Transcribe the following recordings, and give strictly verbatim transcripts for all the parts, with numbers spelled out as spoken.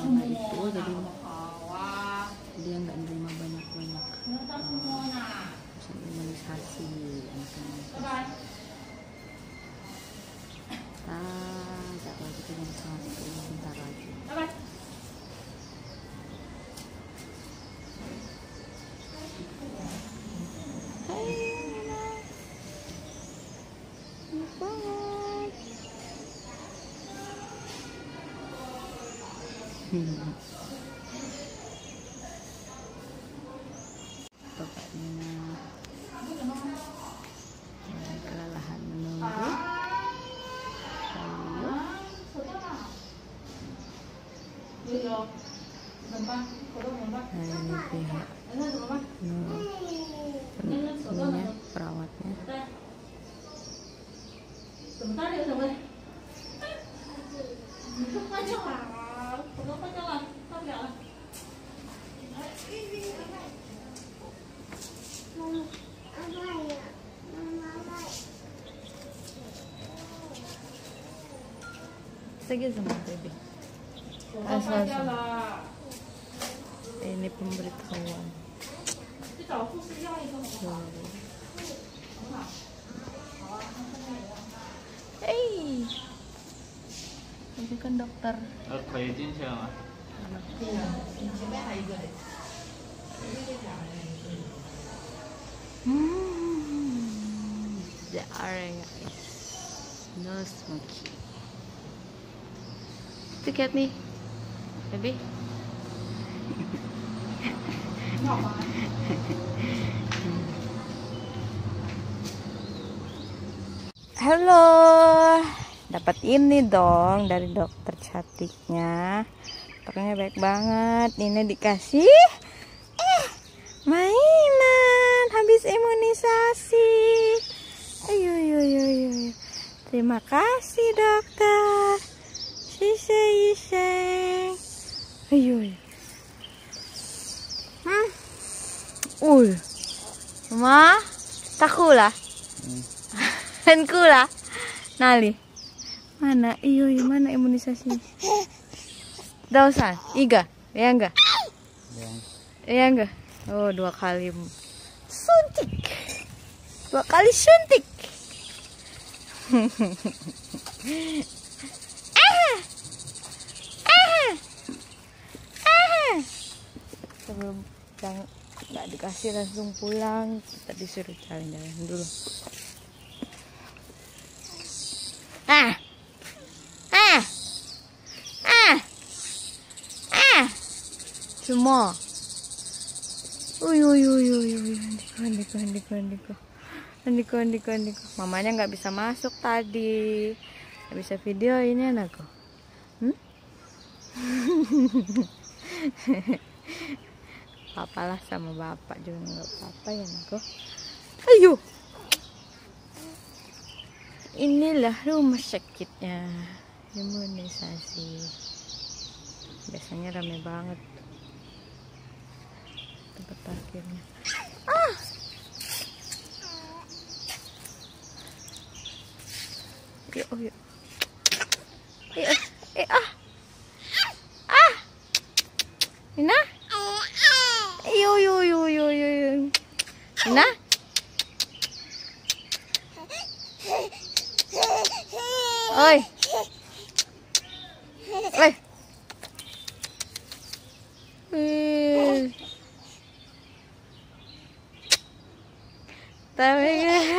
pertama itu, jadi dia nggak nerima banyak-banyak uh, imunisasi anak-anak. Ah, tak lagi jam satu, sebentar lagi. Hai, enak banget. Hmm. Bapaknya kelelahan menunggu. Nah, ini pihak no, ininya perawatnya. Sige sama baby. Asal ini pemberitahuan. Hey, ini kan dokter. Hmm, the area is no smoking. Look at me, baby. Halo, dapat ini dong dari dokter cantiknya. Dokternya baik banget. Ini dikasih eh mainan habis imunisasi. Ayo, ayo, ayo, ayo. Terima kasih dokter. Sise, sise. Ayo, ayo. Hmm. Ul. Ma, takula. Dan kula. Nali. Mana? Iyo, iyo, mana imunisasinya? Dausan, iga, ya enggak? Ya enggak? Oh, dua kali suntik. Dua kali suntik. Ah. Ah. Ah. Sebelum yang nggak dikasih langsung pulang, kita disuruh jalan-jalan dulu. Ah, ah, ah, ah, semua. Uy, uy, uy, uy, uy, andiko, andiko, andiko, andiko, andiko, andiko. Mamanya nggak bisa masuk tadi, nggak bisa video ini anakku. Hmm? Apalah sama bapak juga nggak apa-apa ya anakku. Ayo. Inilah rumah sakitnya, imunisasi. Biasanya rame banget tempat parkirnya. Ah, yuk, yuk, ayo, eh, ah, ah, Ina, yuk, yuk, yuk, yuk, yuk, Ina. Oi. Oi. Wih. Tapi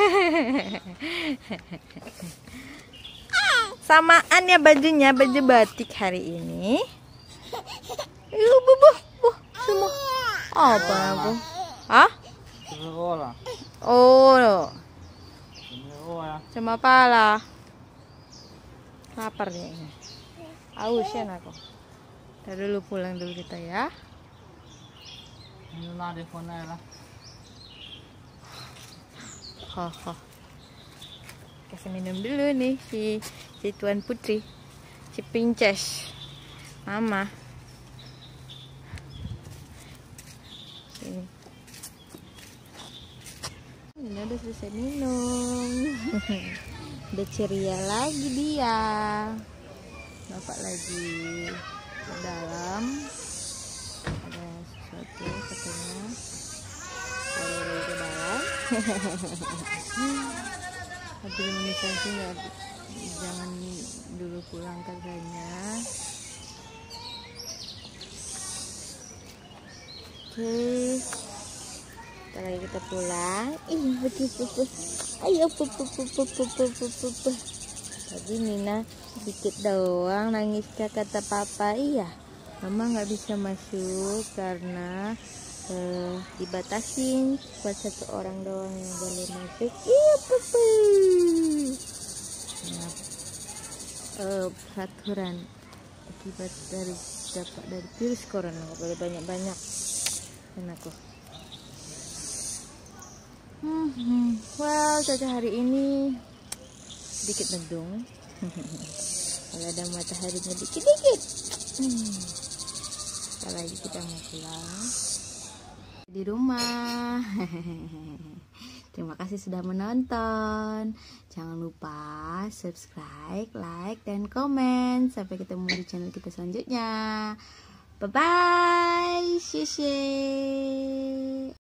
samaan ya bajunya, baju batik hari ini. Yuk, bu, bu, bu, semua. Apa aku? Hah? Oh. Sama pala. Lapar nih ini. Aus ya aku. Kita dulu pulang dulu kita ya. Haha. Kasih minum dulu nih si si Tuan Putri, si Princess, Mama. Sini. Ini udah selesai minum. Udah ceria lagi dia. Bapak lagi ke dalam. Ada sesuatu katanya. Ada ke dalam. Tapi administrasi nggak, jangan dulu pulang katanya. Oke, kita lagi kita pulang. Ih, betul-betul. Ayo, pupu-pupu-pupu-pupu-pupu. Tadi Nina sedikit doang nangis, kata papa. Iya, mama nggak bisa masuk karena uh, dibatasin buat satu orang doang yang boleh masuk. Iya, pupu. Nah, uh, peraturan akibat dari dapat dari virus corona nggak boleh banyak-banyak. Aku. Hmm, well, cuaca hari ini sedikit mendung. Kalau ada mataharinya dikit-dikit. Hmm. Apalagi kita mau pulang di rumah. Terima kasih sudah menonton. Jangan lupa subscribe, like, dan komen. Sampai ketemu di channel kita selanjutnya. Bye bye, 谢谢。